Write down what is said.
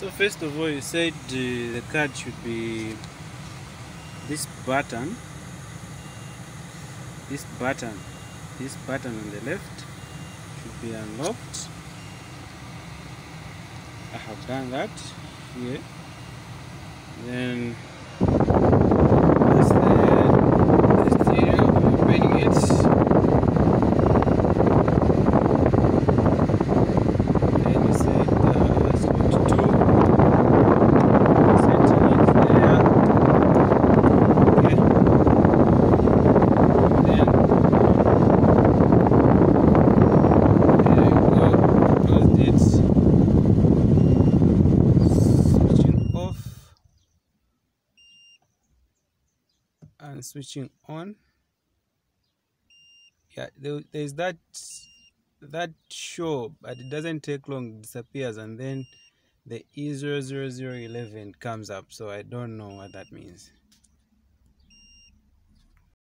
So first of all, you said the card should be this button on the left should be unlocked. I have done that here. Then that's the stereo, opening it. Then you said slot 2, setting it there. Okay. Then there you go, closed it. Switching off and switching on. Yeah, there's that show, but it doesn't take long, it disappears, and then the E00011 comes up, so I don't know what that means.